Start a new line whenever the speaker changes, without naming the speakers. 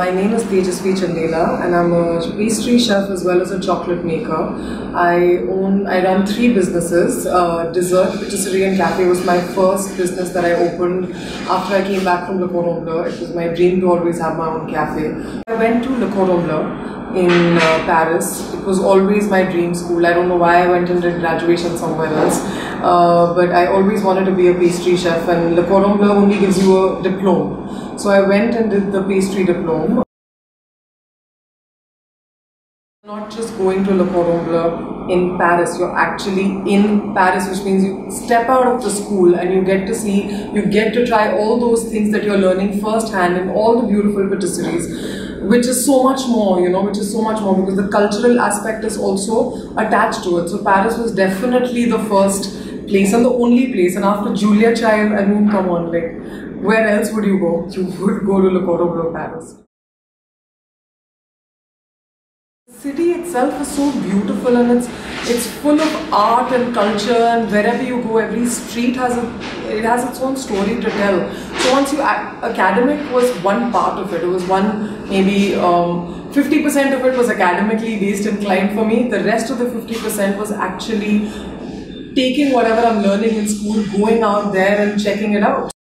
My name is Tejasvi Chandela and I'm a pastry chef as well as a chocolate maker. I run 3 businesses. Dessert Patisserie and Cafe was my first business that I opened after I came back from Le Cordon Bleu. It was my dream to always have my own cafe. I went to Le Cordon Bleu in Paris. It was always my dream school. I don't know why I went and did graduation somewhere else. But I always wanted to be a pastry chef, and Le Cordon Bleu only gives you a diploma. So I went and did the pastry diploma. Not just going to Le Cordon Bleu in Paris, you're actually in Paris, which means you step out of the school and you get to see, you get to try all those things that you're learning firsthand in all the beautiful patisseries, which is so much more, which is so much more because the cultural aspect is also attached to it. So Paris was definitely the first place and the only place, and after Julia Child, I mean, come on, like, where else would you go? You would go to Le Cordon Bleu, Paris. The city itself is so beautiful, and it's full of art and culture, and wherever you go, every street has its own story to tell. So once academic was one part of it. It was one, maybe 50% of it was academically based inclined for me. The rest of the 50% was actually taking whatever I'm learning in school, going out there and checking it out.